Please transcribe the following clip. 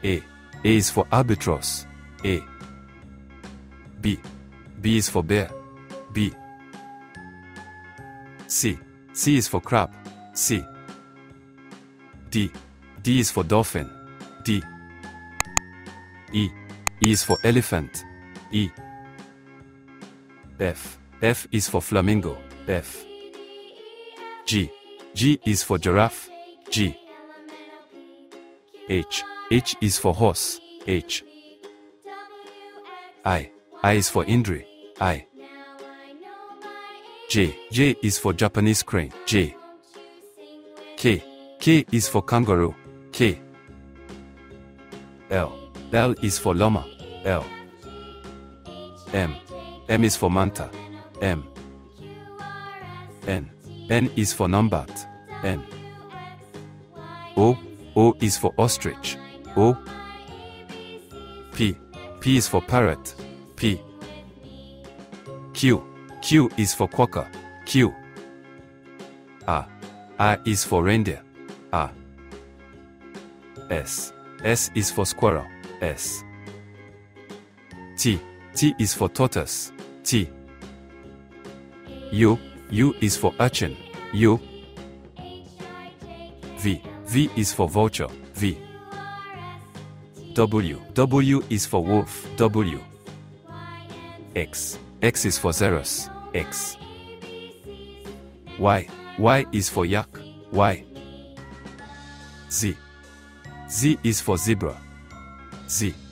A is for albatross. A. B is for bear. B. C is for crab. C. D is for dolphin. D. E is for elephant. E. F is for flamingo. F. G is for giraffe. G. H is for horse. H. I is for Indri. I. J is for Japanese crane. J. K is for kangaroo. K. L is for llama. L. M is for manta. M. N is for numbat. N. O is for ostrich. O. P is for parrot. P. Q is for quokka. Q. R is for reindeer. R. S is for squirrel. S. T is for tortoise. T. U is for urchin. U. V is for vulture. V. W is for wolf. W. X is for xeros. X. Y is for yak. Y. Z is for zebra. Z.